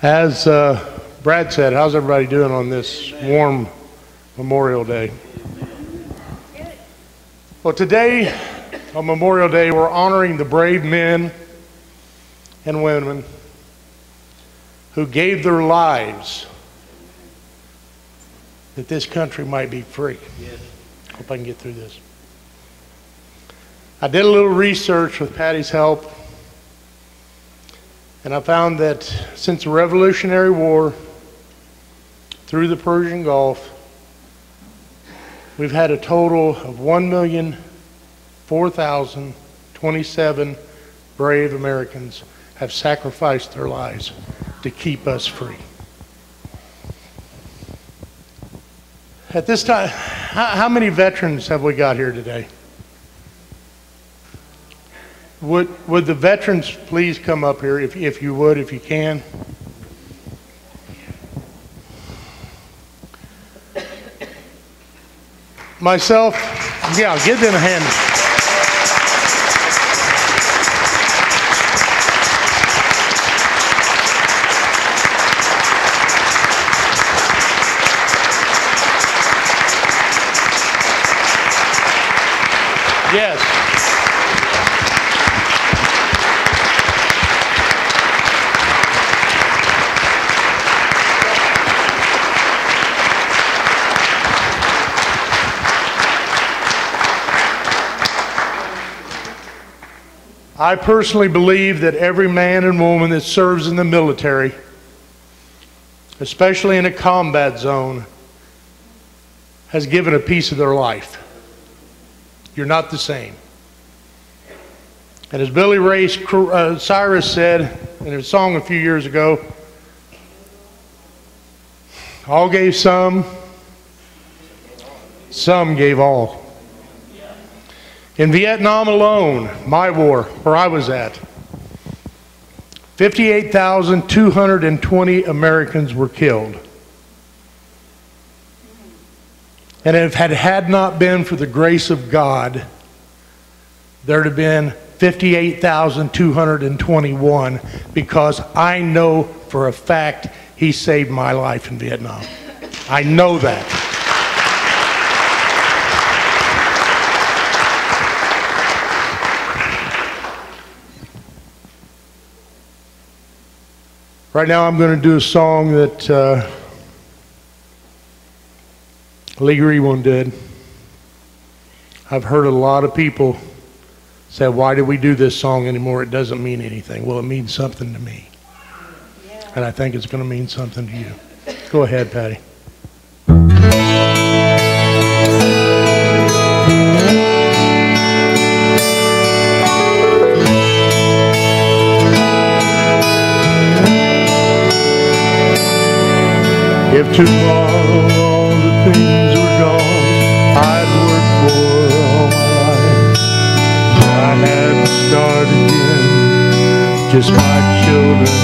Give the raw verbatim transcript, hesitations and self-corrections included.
As uh, Brad said, how's everybody doing on this warm Memorial Day? Well, today, on Memorial Day, we're honoring the brave men and women who gave their lives that this country might be free. Yes. Hope I can get through this. I did a little research with Patty's help, and I found that since the Revolutionary War through the Persian Gulf, we've had a total of one million four thousand twenty-seven brave Americans have sacrificed their lives to keep us free. At this time, how, how many veterans have we got here today? Would, would the veterans please come up here, if, if you would, if you can? Myself, yeah, give them a hand. Yes. I personally believe that every man and woman that serves in the military, especially in a combat zone, has given a piece of their life. You're not the same. And as Billy Ray uh, Cyrus said in a song a few years ago, all gave some, some gave all. In Vietnam alone, my war, where I was at, fifty-eight thousand two hundred twenty Americans were killed. And if it had not been for the grace of God, there'd have been fifty-eight thousand two hundred twenty-one, because I know for a fact he saved my life in Vietnam. I know that. Right now I'm going to do a song that uh, Lee Greenwood did. I've heard a lot of people say, why do we do this song anymore? It doesn't mean anything. Well, it means something to me. Yeah. And I think it's going to mean something to you. Go ahead, Patty. If tomorrow all the things were gone I'd worked for all my life, I had to start again, just my children